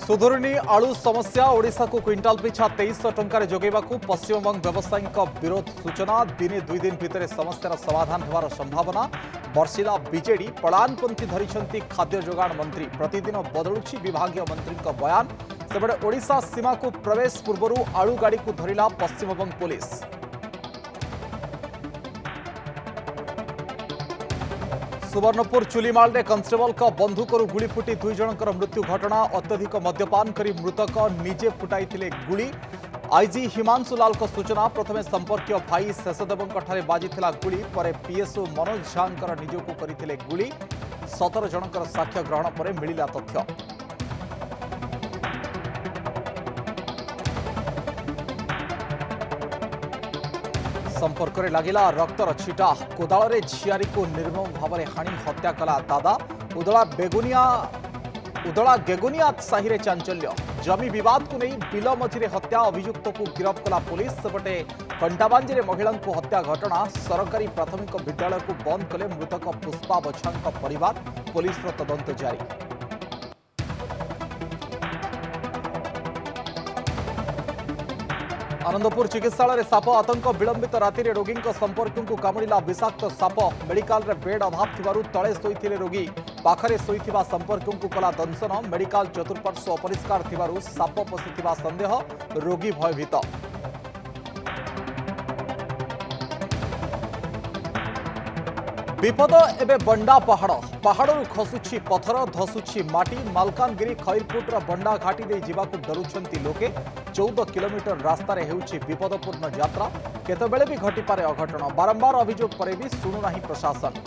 सुधुरणी आलू समस्या ओडिशा को क्विंटाल पिछा 2300 टंकार जोगेबाकू पश्चिमबंग व्यवसायी विरोध सूचना दिने 2 दिन भितर समस्यार समाधान होवार संभावना बर्षिला बीजेडी पलायनपंथी धरिछंती खाद्य जोगाण मंत्री प्रतिदिन बदलुछि विभागीय मंत्री बयान सेबडे ओडिशा सीमा को प्रवेश पूर्व आलू गाड़ी को धरिला पश्चिमबंग पुलिस। सुवर्णपुर चुलीमाल रे कन्स्टेबल का बंधुकरू गुली फुटी 2 जनकर मृत्यु घटना अत्यधिक मद्यपान करी मृतक निजे फुटाइथिले गुली। आईजी हिमांशु लाल को सूचना प्रथमे संपर्कीय भाई शेषदेव बाजिथिला गुली पर पीएसओ मनोज झांकर निजको करिथिले गुली। 17 जनकर साक्ष्य ग्रहण पर मिलिला तथ्य। संपर्क में लगिला रक्तर छिटा कोदाल रे झियारी को निर्मम भाव में हाणी हत्या कला दादा। उदला गेगुनिया साहि रे चांचल्य जमी विवाद को नहीं बिल मझिरे हत्या अभियुक्त को गिरफ्त कला पुलिस। सेपटे कंटाबांजी रे महिला को हत्या घटना सरकारी प्राथमिक विद्यालय को बंद कले मृतक पुष्पा बछा परिवार पुलिस तदंत जारी। आनंदपुर चिकित्सालय साप आतंक विलंबित राति रोगी संपर्क को कामुड़ा विषाक्त साप मेडिकल रे बेड अभाव थिबारु तले शोइथिले रोगी पाखरे शोइथिबा संपर्क को कला दंशन। मेडिकल चतुर्पार्श्व अपरिष्कार थिबारु साप पशिथिबा संदेह रोगी भयभीत। विपद एबे बंडा पहाड़ खसुछि पथर धसुछि माटी। मालकानगिरी खैरपुटर बंडा घाटी दे जीवाकू डरुछंती लोके। 14 किलोमीटर रास्तार हेउछि विपदपूर्ण यात्रा केतेबेले भी घटिपारे अघटन। बारंबार अभियोग पर भी शुणुनाही प्रशासन।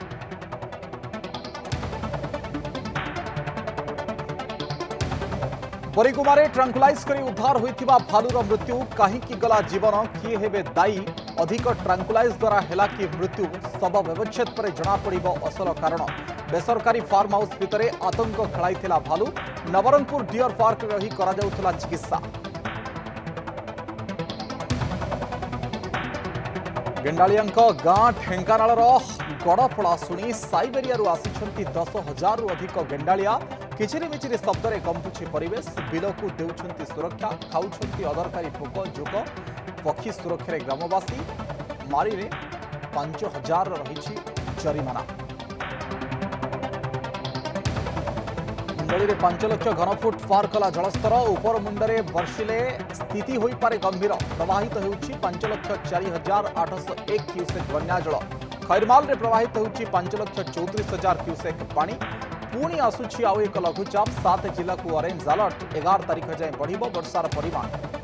बरिगुमारे ट्रांकुलाइज करी उद्धार होइथिबा भालुर मृत्यु काहींकी गला जीवन किए हेबे दायी। अधिक ट्रांकुलाइज द्वारा हेला कि मृत्यु शव व्यवच्छेद पर जना पड़िबो असल कारण। बेसरकारी फार्म हाउस भितरे आतंक खेलाइथिला भालू। नवरंगपुर डियर पार्क रही करा जाउथला चिकित्सा। गेंडालियांक गाँ ढेंकानालर गड़फड़ा शुणी साइबेरियारू आसिछंती 10,000 अधिक गेंडालिया। किचिरी मिचिरी शब्दरे कंपुछि परिवेश। बिलकू देउछंती सुरक्षा खाउछंती अदरकारी पोक जोक पक्षी सुरक्षा ग्रामवासी। मारी रे 5,000 रही जरिमाना। मुंडली 5 लाख घनफुट पार कला जलस्तर। उपर मुंडरे वर्षिले स्थिति होई पारे गंभीर। प्रवाहित होउछि 5,04,801 क्यूसेक बन्याजल। खैरमाल रे प्रवाहित होउछि 5,34,000 क्यूसेक पानी। पुणी आसुछि आउ एक लघुचाप। 7 जिला को ऑरेंज अलर्ट। 11 तारीख जाए बढ़िबो वर्षार परिमाण।